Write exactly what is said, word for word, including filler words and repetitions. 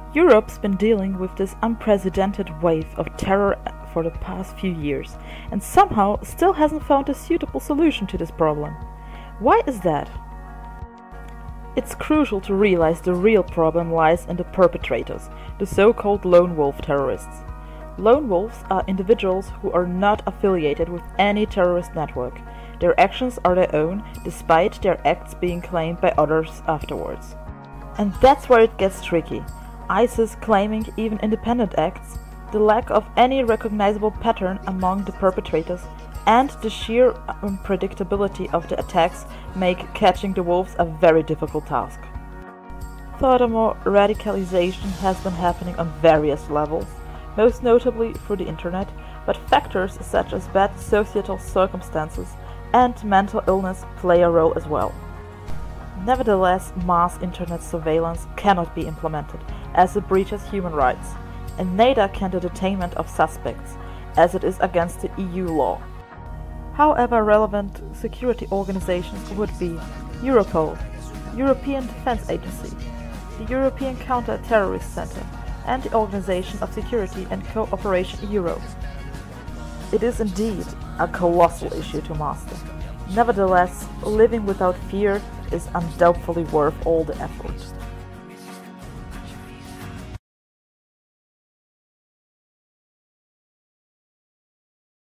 Europe's been dealing with this unprecedented wave of terror for the past few years and somehow still hasn't found a suitable solution to this problem. Why is that? It's crucial to realize the real problem lies in the perpetrators, the so-called lone wolf terrorists. Lone wolves are individuals who are not affiliated with any terrorist network. Their actions are their own, despite their acts being claimed by others afterwards. And that's where it gets tricky. ISIS claiming even independent acts, the lack of any recognizable pattern among the perpetrators, and the sheer unpredictability of the attacks make catching the wolves a very difficult task. Furthermore, radicalization has been happening on various levels, most notably through the internet, but factors such as bad societal circumstances and mental illness play a role as well. Nevertheless, mass internet surveillance cannot be implemented, as it breaches human rights, and neither can the detainment of suspects, as it is against the E U law. However, relevant security organizations would be Europol, European Defence Agency, the European Counter-Terrorist Centre, and the Organization of Security and Cooperation Europe. It is indeed a colossal issue to master. Nevertheless, living without fear is undoubtedly worth all the effort.